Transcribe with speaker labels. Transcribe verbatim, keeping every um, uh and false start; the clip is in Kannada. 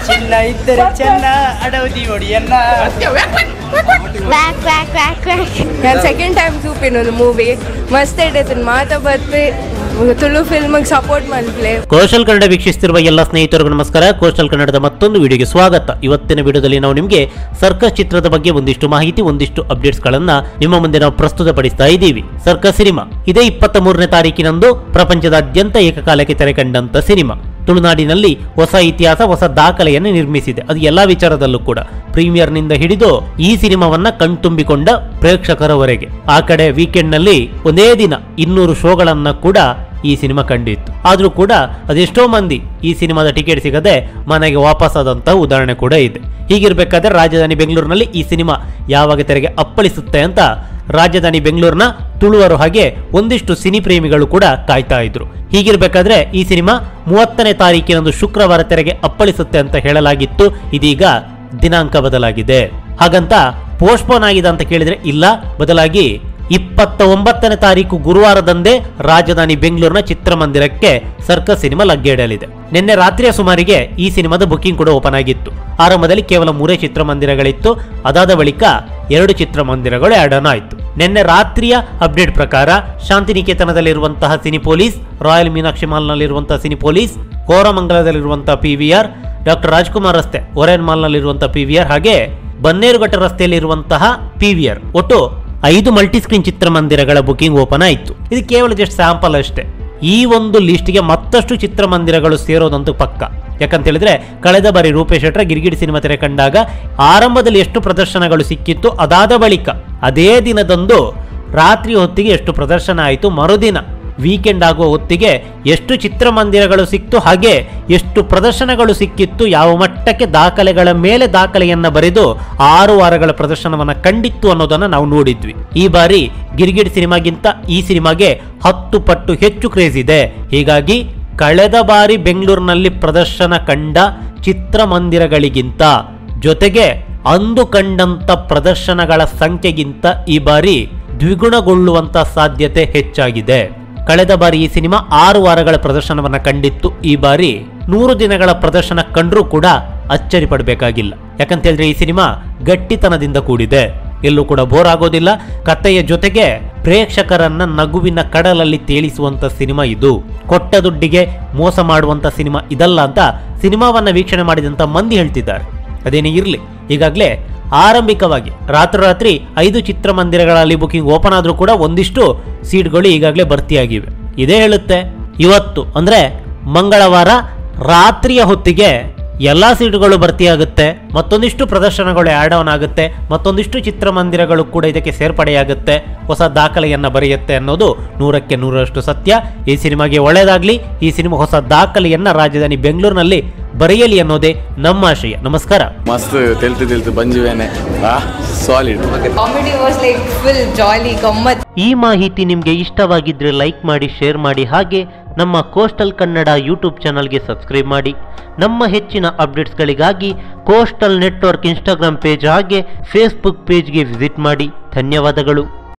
Speaker 1: ಚಿನ್ನ ಇದ್ದರೆ ಚೆನ್ನ ಅಡವದಿ ಒಡಿಯನ್ನ.
Speaker 2: ನಾನು ಸೆಕೆಂಡ್ ಟೈಮ್ చూపినను ಮೂವಿ ಮಸ್ತ್ ಇಡೈತೆ ಮಾತಾ ಬತ್ತೆ ತುಳು ಫಿಲ್ಮ್ ಸಪೋರ್ಟ್ ಮಾಡ್ಲೆ.
Speaker 3: ಕೋಸ್ಟಲ್ ಕನ್ನಡ ವೀಕ್ಷಿಸುತ್ತಿರುವ ಎಲ್ಲ ಸ್ನೇಹಿತರಿಗೂ ನಮಸ್ಕಾರ. ಕೋಸ್ಟಲ್ ಕನ್ನಡದ ಮತ್ತೊಂದು ವಿಡಿಯೋಗೆ ಸ್ವಾಗತ. ಇವತ್ತಿನ ವಿಡಿಯೋದಲ್ಲಿ ನಾವು ನಿಮಗೆ ಸರ್ಕಸ್ ಚಿತ್ರದ ಬಗ್ಗೆ ಒಂದಿಷ್ಟು ಮಾಹಿತಿ ಒಂದಿಷ್ಟು ಅಪ್ಡೇಟ್ಸ್ ಗಳನ್ನ ನಿಮ್ಮ ಮುಂದೆ ನಾವು ಪ್ರಸ್ತುತಪಡಿಸ್ತಾ ಇದ್ದೀವಿ. ಸರ್ಕಸ್ ಸಿನಿಮಾ ಇದೇ ಇಪ್ಪತ್ತ ಮೂರನೇ ತಾರೀಕಿನಂದು ಪ್ರಪಂಚದಾದ್ಯಂತ ಏಕಕಾಲಕ್ಕೆ ತೆರೆ ಕಂಡಂತ ಸಿನಿಮಾ ತುಳುನಾಡಿನಲ್ಲಿ ಹೊಸ ಇತಿಹಾಸ ಹೊಸ ದಾಖಲೆಯನ್ನು ನಿರ್ಮಿಸಿದೆ. ಅದು ಎಲ್ಲಾ ವಿಚಾರದಲ್ಲೂ ಕೂಡ ಪ್ರೀಮಿಯರ್ ನಿಂದ ಹಿಡಿದು ಈ ಸಿನಿಮಾವನ್ನ ಕಣ್ತುಂಬಿಕೊಂಡ ಪ್ರೇಕ್ಷಕರವರೆಗೆ. ಆ ಕಡೆ ವೀಕೆಂಡ್ ನಲ್ಲಿ ಒಂದೇ ದಿನ ಇನ್ನೂರು ಶೋಗಳನ್ನ ಕೂಡ ಈ ಸಿನಿಮಾ ಕಂಡಿತ್ತು. ಆದ್ರೂ ಕೂಡ ಅದೆಷ್ಟೋ ಮಂದಿ ಈ ಸಿನಿಮಾದ ಟಿಕೆಟ್ ಸಿಗದೆ ಮನೆಗೆ ವಾಪಸ್ ಆದಂತ ಉದಾಹರಣೆ ಕೂಡ ಇದೆ. ಹೀಗಿರ್ಬೇಕಾದ್ರೆ ರಾಜಧಾನಿ ಬೆಂಗಳೂರಿನಲ್ಲಿ ಈ ಸಿನಿಮಾ ಯಾವಾಗ ತೆರೆಗೆ ಅಪ್ಪಳಿಸುತ್ತೆ ಅಂತ ರಾಜಧಾನಿ ಬೆಂಗಳೂರಿನ ತುಳುವರು ಹಾಗೆ ಒಂದಿಷ್ಟು ಸಿನಿ ಪ್ರೇಮಿಗಳು ಕೂಡ ಕಾಯ್ತಾ ಇದ್ರು. ಹೀಗಿರ್ಬೇಕಾದ್ರೆ ಈ ಸಿನಿಮಾ ಮೂವತ್ತನೇ ತಾರೀಕಿನಂದು ಶುಕ್ರವಾರ ತೆರೆಗೆ ಅಪ್ಪಳಿಸುತ್ತೆ ಅಂತ ಹೇಳಲಾಗಿತ್ತು. ಇದೀಗ ದಿನಾಂಕ ಬದಲಾಗಿದೆ. ಹಾಗಂತ ಪೋಸ್ಟ್ಪೋನ್ ಆಗಿದೆ ಅಂತ ಕೇಳಿದ್ರೆ ಇಲ್ಲ, ಬದಲಾಗಿ ಇಪ್ಪತ್ತ ಒಂಬತ್ತನೇ ತಾರೀಕು ಗುರುವಾರದಂದೇ ರಾಜಧಾನಿ ಬೆಂಗಳೂರಿನ ಚಿತ್ರಮಂದಿರಕ್ಕೆ ಸರ್ಕಸ್ ಸಿನಿಮಾ ಲಗ್ಗೆ ಇಡಲಿದೆ. ನಿನ್ನೆ ರಾತ್ರಿಯ ಸುಮಾರಿಗೆ ಈ ಸಿನಿಮಾದ ಬುಕಿಂಗ್ ಕೂಡ ಓಪನ್ ಆಗಿತ್ತು. ಆರಂಭದಲ್ಲಿ ಕೇವಲ ಮೂರೇ ಚಿತ್ರಮಂದಿರಗಳಿತ್ತು. ಅದಾದ ಬಳಿಕ ಎರಡು ಚಿತ್ರಮಂದಿರಗಳು ಆಡ್ ಆನ್ ಆಯಿತು. ನಿನ್ನೆ ರಾತ್ರಿಯ ಅಪ್ಡೇಟ್ ಪ್ರಕಾರ ಶಾಂತಿನಿಕೇತನದಲ್ಲಿರುವಂತಹ ಸಿನಿ ಪೊಲೀಸ್, ರಾಯಲ್ ಮೀನಾಕ್ಷಿ ಮಾಲ್ನಲ್ಲಿರುವಂತಹ ಸಿನಿ ಪೊಲೀಸ್, ಕೋರಮಂಗಲದಲ್ಲಿರುವಂತಹ ಪಿವಿಆರ್, ಡಾಕ್ಟರ್ ರಾಜ್ಕುಮಾರ್ ರಸ್ತೆ ಒರೇನ್ ಮಾಲ್ನಲ್ಲಿರುವಂತಹ ಪಿವಿಆರ್ ಹಾಗೆ ಬನ್ನೇರುಘಟ್ಟ ರಸ್ತೆಯಲ್ಲಿರುವಂತಹ ಪಿವಿಆರ್ ಒಟ್ಟು ಐದು ಮಲ್ಟಿಸ್ಕ್ರೀನ್ ಚಿತ್ರಮಂದಿರಗಳ ಬುಕಿಂಗ್ ಓಪನ್ ಆಯಿತು. ಇದು ಕೇವಲ ಜಸ್ಟ್ ಸ್ಯಾಂಪಲ್ ಅಷ್ಟೇ. ಈ ಒಂದು ಲಿಸ್ಟ್ಗೆ ಮತ್ತಷ್ಟು ಚಿತ್ರಮಂದಿರಗಳು ಸೇರೋದಂತೂ ಪಕ್ಕ. ಯಾಕಂತ ಹೇಳಿದ್ರೆ ಕಳೆದ ಬಾರಿ ರೂಪೇಶ್ ಶೆಟ್ಟರ್ ಗಿರ್ಗಿಟ್ ಸಿನಿಮಾ ತೆರೆ ಕಂಡಾಗ ಆರಂಭದಲ್ಲಿ ಎಷ್ಟು ಪ್ರದರ್ಶನಗಳು ಸಿಕ್ಕಿತ್ತು, ಅದಾದ ಬಳಿಕ ಅದೇ ದಿನದಂದು ರಾತ್ರಿ ಹೊತ್ತಿಗೆ ಎಷ್ಟು ಪ್ರದರ್ಶನ ಆಯಿತು, ಮರುದಿನ ವೀಕೆಂಡ್ ಆಗುವ ಹೊತ್ತಿಗೆ ಎಷ್ಟು ಚಿತ್ರಮಂದಿರಗಳು ಸಿಕ್ತು, ಹಾಗೆ ಎಷ್ಟು ಪ್ರದರ್ಶನಗಳು ಸಿಕ್ಕಿತ್ತು, ಯಾವ ಮಟ್ಟಕ್ಕೆ ದಾಖಲೆಗಳ ಮೇಲೆ ದಾಖಲೆಯನ್ನ ಬರೆದು ಆರು ವಾರಗಳ ಪ್ರದರ್ಶನವನ್ನ ಕಂಡಿತ್ತು ಅನ್ನೋದನ್ನ ನಾವು ನೋಡಿದ್ವಿ. ಈ ಬಾರಿ ಗಿರ್ಗಿಟ್ ಸಿನಿಮಾಗಿಂತ ಈ ಸಿನಿಮಾಗೆ ಹತ್ತು ಪಟ್ಟು ಹೆಚ್ಚು ಕ್ರೇಜ್ ಇದೆ. ಹೀಗಾಗಿ ಕಳೆದ ಬಾರಿ ಬೆಂಗಳೂರಿನಲ್ಲಿ ಪ್ರದರ್ಶನ ಕಂಡ ಚಿತ್ರಮಂದಿರಗಳಿಗಿಂತ ಜೊತೆಗೆ ಅಂದು ಕಂಡಂತ ಪ್ರದರ್ಶನಗಳ ಸಂಖ್ಯೆಗಿಂತ ಈ ಬಾರಿ ದ್ವಿಗುಣಗೊಳ್ಳುವಂತ ಸಾಧ್ಯತೆ ಹೆಚ್ಚಾಗಿದೆ. ಕಳೆದ ಬಾರಿ ಈ ಸಿನಿಮಾ ಆರು ವಾರಗಳ ಪ್ರದರ್ಶನವನ್ನ ಕಂಡಿತ್ತು. ಈ ಬಾರಿ ನೂರು ದಿನಗಳ ಪ್ರದರ್ಶನ ಕಂಡ್ರೂ ಕೂಡ ಅಚ್ಚರಿ ಪಡಬೇಕಾಗಿಲ್ಲ. ಯಾಕಂತ ಹೇಳಿದ್ರೆ ಈ ಸಿನಿಮಾ ಗಟ್ಟಿತನದಿಂದ ಕೂಡಿದೆ, ಎಲ್ಲೂ ಕೂಡ ಬೋರ್ ಆಗೋದಿಲ್ಲ. ಕಥೆಯ ಜೊತೆಗೆ ಪ್ರೇಕ್ಷಕರನ್ನ ನಗುವಿನ ಕಡಲಲ್ಲಿ ತೇಲಿಸುವಂತ ಸಿನಿಮಾ ಇದು. ಕೊಟ್ಟ ದುಡ್ಡಿಗೆ ಮೋಸ ಮಾಡುವಂತ ಸಿನಿಮಾ ಇದಲ್ಲ ಅಂತ ಸಿನಿಮಾವನ್ನ ವೀಕ್ಷಣೆ ಮಾಡಿದಂತ ಮಂದಿ ಹೇಳ್ತಿದ್ದಾರೆ. ಅದೇನೇ ಇರಲಿ, ಈಗಾಗಲೇ ಆರಂಭಿಕವಾಗಿ ರಾತ್ರೋರಾತ್ರಿ ಐದು ಚಿತ್ರಮಂದಿರಗಳಲ್ಲಿ ಬುಕಿಂಗ್ ಓಪನ್ ಆದ್ರೂ ಕೂಡ ಒಂದಿಷ್ಟು ಸೀಟ್ಗಳು ಈಗಾಗಲೇ ಭರ್ತಿಯಾಗಿವೆ. ಇದೇ ಹೇಳುತ್ತೆ ಇವತ್ತು ಅಂದ್ರೆ ಮಂಗಳವಾರ ರಾತ್ರಿಯ ಹೊತ್ತಿಗೆ ಎಲ್ಲಾ ಸೀಟುಗಳು ಭರ್ತಿಯಾಗುತ್ತೆ, ಮತ್ತೊಂದಿಷ್ಟು ಪ್ರದರ್ಶನಗಳು ಆಡ್ ಆನ್ ಆಗುತ್ತೆ, ಮತ್ತೊಂದಿಷ್ಟು ಚಿತ್ರಮಂದಿರಗಳು ಕೂಡ ಇದಕ್ಕೆ ಸೇರ್ಪಡೆಯಾಗುತ್ತೆ, ಹೊಸ ದಾಖಲೆಯನ್ನ ಬರೆಯುತ್ತೆ ಅನ್ನೋದು ನೂರಕ್ಕೆ ನೂರರಷ್ಟು ಸತ್ಯ. ಈ ಸಿನಿಮಾಗೆ ಒಳ್ಳೆಯದಾಗ್ಲಿ, ಈ ಸಿನಿಮಾ ಹೊಸ ದಾಖಲೆಯನ್ನ ರಾಜಧಾನಿ ಬೆಂಗಳೂರಿನಲ್ಲಿ ಬರೆಯಲಿ ಅನ್ನೋದೇ ನಮ್ಮ ಆಶಯ. ನಮಸ್ಕಾರ.
Speaker 4: ಮಸ್ತ್ ತೆಲ್ತು ತೆಲ್ತು ಬಂಜುವೇನೆ solid
Speaker 2: comedy was like full jolly ಗಮ್ಮತ್.
Speaker 3: ಈ ಮಾಹಿತಿ ನಿಮಗೆ ಇಷ್ಟವಾಗಿದ್ರೆ ಲೈಕ್ ಮಾಡಿ, ಶೇರ್ ಮಾಡಿ, ಹಾಗೆ ನಮ್ಮ ಕೋಸ್ಟಲ್ ಕನ್ನಡ ಯೂಟ್ಯೂಬ್ ಚಾನಲ್ಗೆ ಸಬ್ಸ್ಕ್ರೈಬ್ ಮಾಡಿ. ನಮ್ಮ ಹೆಚ್ಚಿನ ಅಪ್ಡೇಟ್ಸ್ಗಳಿಗಾಗಿ ಕೋಸ್ಟಲ್ ನೆಟ್ವರ್ಕ್ ಇನ್ಸ್ಟಾಗ್ರಾಮ್ ಪೇಜ್ ಹಾಗೆ ಫೇಸ್ಬುಕ್ ಪೇಜ್ಗೆ ವಿಸಿಟ್ ಮಾಡಿ. ಧನ್ಯವಾದಗಳು.